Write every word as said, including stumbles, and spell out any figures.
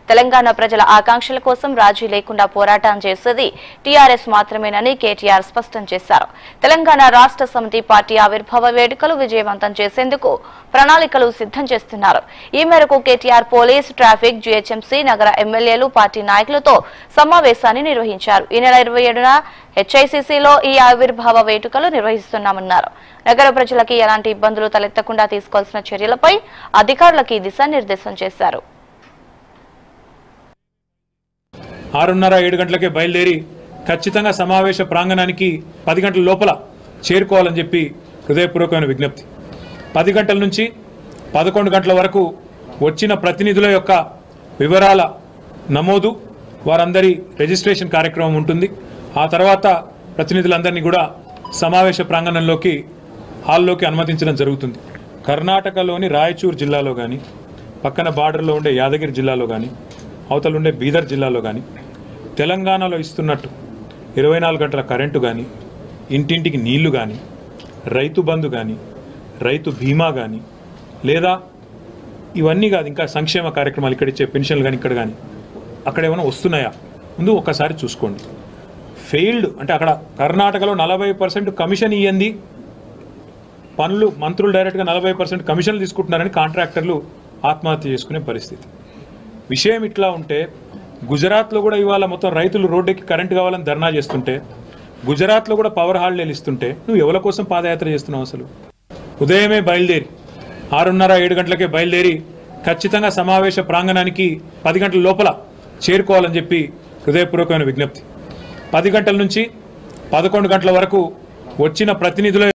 తెలంగాణ ప్రజల ఆకాంక్షల కోసం రాజీ లేకుండా పోరాటం చేసేది టీఆర్ఎస్ మాత్రమేనని కేటీఆర్ స్పష్టం చేశారు. తెలంగాణ రాష్ట్ర సమితి పార్టీ ఆవిర్భావ వేడుకలు విజయవంతం చేసేందుకు ప్రణాళికలు సిద్ధం చేస్తున్నారు. ఈ మేరకు కేటీఆర్ పోలీస్, ట్రాఫిక్, జీహెచ్ఎంసీ, నగర ఎమ్మెల్యేలు, పార్టీ నాయకులతో సమావేశాన్ని నిర్వహించారు. ఈ నెల ఇరవై ఏడున హెచ్ఐసిసిలో ఈ ఆవిర్భావ వేడుకలు నిర్వహిస్తున్నామన్నారు. నగర ప్రజలకి ఎలాంటి ఇబ్బందులు తలెత్తకుండా తీసుకోవాల్సిన చర్యలపై అధికారులకి దిశానిర్దేశం చేశారు. ఆరున్నర ఏడు గంటలకే బయలుదేరి ఖచ్చితంగా సమావేశ ప్రాంగణానికి పది గంటల లోపల చేరుకోవాలని చెప్పి హృదయపూర్వకమైన విజ్ఞప్తి. పది గంటల నుంచి పదకొండు గంటల వరకు వచ్చిన ప్రతినిధుల యొక్క వివరాల నమోదు, వారందరి రిజిస్ట్రేషన్ కార్యక్రమం ఉంటుంది. ఆ తర్వాత ప్రతినిధులందరినీ కూడా సమావేశ ప్రాంగణంలోకి హాల్లోకి అనుమతించడం జరుగుతుంది. కర్ణాటకలోని రాయచూర్ జిల్లాలో కానీ, పక్కన బార్డర్లో ఉండే యాదగిరి జిల్లాలో కానీ, అవతల ఉండే బీదర్ జిల్లాలో కానీ తెలంగాణలో ఇస్తున్నట్టు ఇరవై నాలుగు గంటల కరెంటు కానీ, ఇంటింటికి నీళ్లు కానీ, రైతు బంధు కానీ, రైతు బీమా కానీ, లేదా ఇవన్నీ కాదు ఇంకా సంక్షేమ కార్యక్రమాలు ఇక్కడ ఇచ్చే పెన్షన్లు కానీ ఇక్కడ కానీ అక్కడ ఏమైనా వస్తున్నాయా ముందు ఒక్కసారి చూసుకోండి. ఫెయిల్డ్ అంటే అక్కడ కర్ణాటకలో నలభై పర్సెంట్ కమిషన్ ఇయ్యంది, పనులు మంత్రులు డైరెక్ట్గా నలభై పర్సెంట్ కమిషన్లు తీసుకుంటున్నారని కాంట్రాక్టర్లు ఆత్మహత్య చేసుకునే పరిస్థితి. విషయం ఇట్లా ఉంటే గుజరాత్లో కూడా ఇవాళ మొత్తం రైతులు రోడ్డుకి కరెంటు కావాలని ధర్నా చేస్తుంటే, గుజరాత్లో కూడా పవర్ హాలిడేలు ఇస్తుంటే నువ్వు ఎవరి కోసం పాదయాత్ర చేస్తున్నావు? అసలు ఉదయమే బయలుదేరి ఆరున్నర ఏడు గంటలకే బయలుదేరి ఖచ్చితంగా సమావేశ ప్రాంగణానికి పది గంటల లోపల చేరుకోవాలని చెప్పి హృదయపూర్వకమైన విజ్ఞప్తి. పది గంటల నుంచి పదకొండు గంటల వరకు వచ్చిన ప్రతినిధుల